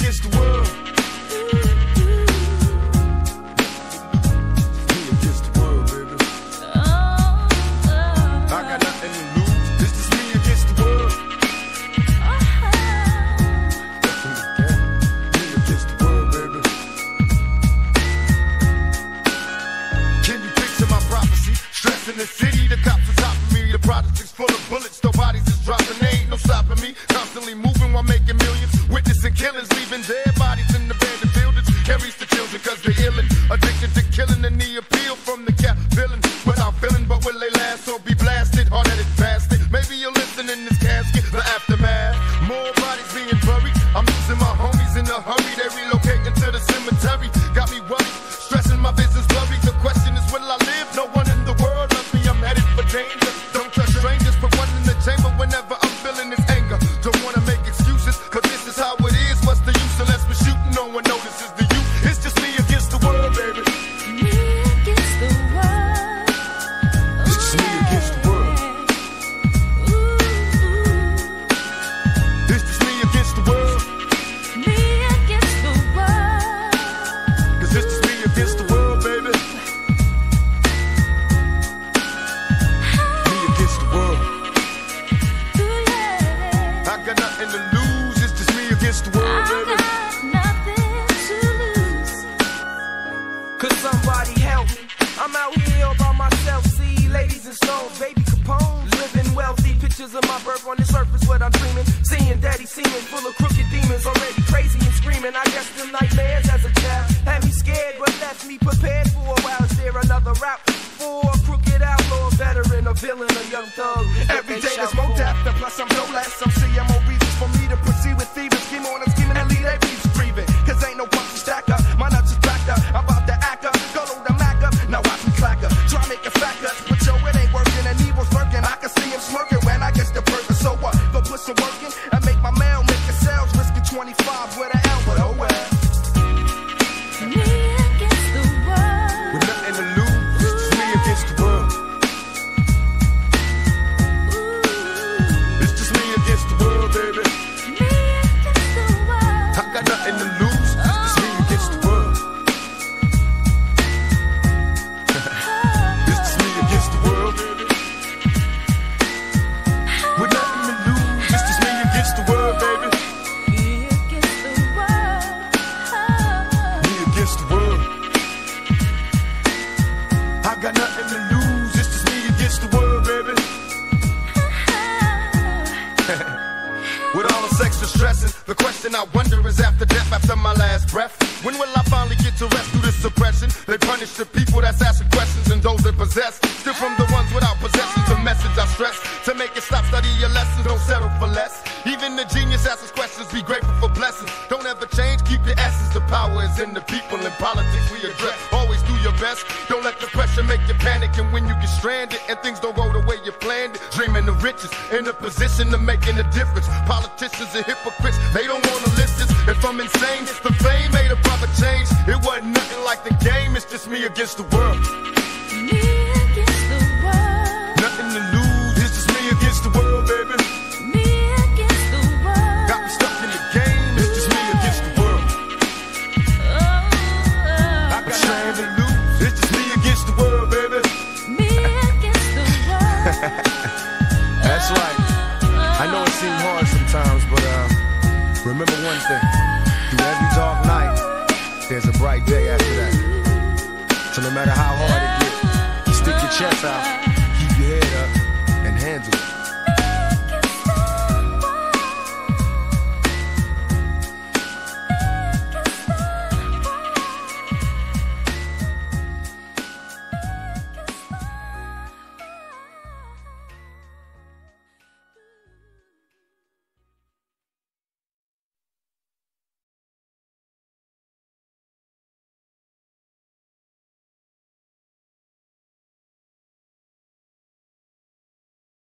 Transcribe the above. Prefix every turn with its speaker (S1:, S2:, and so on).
S1: against the world. Me against the world, baby. I got nothing to lose. This is me against the world. Me against the world, baby. Can you picture my prophecy? Stress in the city, the cops are topping me. The projects full of bullets, no bodies is dropping. They ain't no stopping me. Constantly moving while making millions. Witnessing killings, leaving dead bodies in the abandoned buildings. Carries the children cause they're illin'. Addicted to killing and the appeal from the cap villain. Without feeling, but will they last or be blasted? Hard-headed bastard. Maybe you'll listen in this casket. The aftermath. More bodies being buried. I'm losing my homies in a hurry. They relocating to the cemetery. Got me worried. Stressing my business blurry. The question is, will I live? No one in the world loves me. I'm headed for danger. Don't trust strangers. Put one in the chamber whenever I'm feeling this anger. Don't wanna make excuses, cause this is how it is. What's the use unless we're shooting? No one notices the youth. It's just me against the world, baby.
S2: Me against the world.
S1: It's just me against the world. It's just me against the world.
S2: Me against the world.
S1: Cause it's just me against the world, baby. Me against the world. I got nothing to lose. It's just me against the world, baby.
S2: Nothing to lose.
S3: Could somebody help me? I'm out here all by myself. See ladies and stones, baby Capone, living wealthy. Pictures of my birth on the surface, what I'm dreaming. Seeing daddy seeming full of crooked demons, already crazy and screaming. I guess them nightmares as a child had me scared, but left me prepared for a while. Is there another route for a crooked outlaw, a veteran, a villain, a young thug?
S4: Every day there's more depth, and plus I'm no less. I'm seeing more reasons for me to proceed with thieving. Scheme on and scheming and lead their beats breathing. Cause ain't no pussy stacker, my nuts is backed up. I'm about to act up, go to the Mac up. Now watch me clack up, try make it fact up. But yo, it ain't working and evil's lurking. I can see him smirking when I get the burger. So what? Go put some work in and make my mail, make a sales, risking 25 with an L, but oh well.
S2: Me against the world.
S1: With nothing to lose. It's just me against the world. It's just me against the world, baby.
S2: Me against the world.
S1: I got nothing to lose. It's just me against the world. It's just me against the world, baby. With nothing to lose. It's just me against the world, baby.
S2: Me against the world.
S1: Me against the world. I got nothing to lose. It's just me against the world, baby. With all the sex and stressing, the question I wonder is after death, after my last breath, when will I finally get to rest through this suppression? They punish the people that's asking questions and those that possess. Still from the ones without possessions, the message I stress. To make it stop, study your lessons, don't settle for less. Even the genius asks questions, be grateful for blessings. Don't ever change, keep your essence. The power is in the people, in politics we address. Always do your best, don't let the pressure make you panic. And when you get stranded and things don't go the way you planned it, dreaming of riches, in a position of making a difference. Politicians and hypocrites, they don't wanna listen. If I'm insane, the fame made a proper change. It wasn't nothing like the game, it's just me against the world.
S2: Me against the world.
S1: Nothing to lose, it's just me against the world, baby.
S2: Me against the world.
S1: Got me stuck in the game, it's just me against the world. I got nothing to lose, it's just me against the world, baby.
S2: Me against the world.
S1: That's right. I know it seems hard sometimes, but remember one thing. Through every dark night, there's a bright day after that. So no matter how hard it gets, you stick your chest out